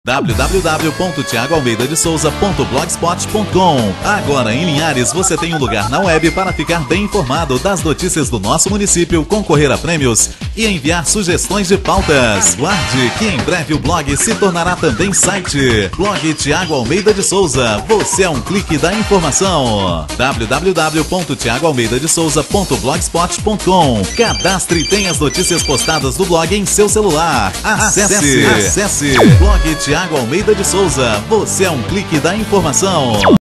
www.thiagoalmeidadesouza.blogspot.com. Agora em Linhares você tem um lugar na web para ficar bem informado das notícias do nosso município, concorrer a prêmios e enviar sugestões de pautas. Guarde que em breve o blog se tornará também site. Blog Thiago Almeida de Souza. Você é um clique da informação. www.thiagoalmeidadesouza.blogspot.com. Cadastre e tenha as notícias postadas do blog em seu celular. Acesse. Blog Thiago Almeida de Souza. Você é um clique da informação.